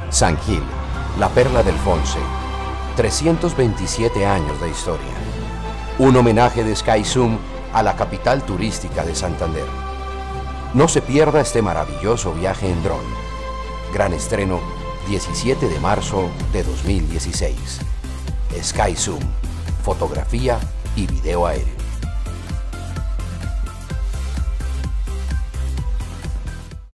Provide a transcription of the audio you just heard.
San Gil, la perla del Fonse. 327 años de historia. Un homenaje de SkyZoom a la capital turística de Santander. No se pierda este maravilloso viaje en dron. Gran estreno, 17 de marzo de 2016. SkyZoom, fotografía y video aéreo.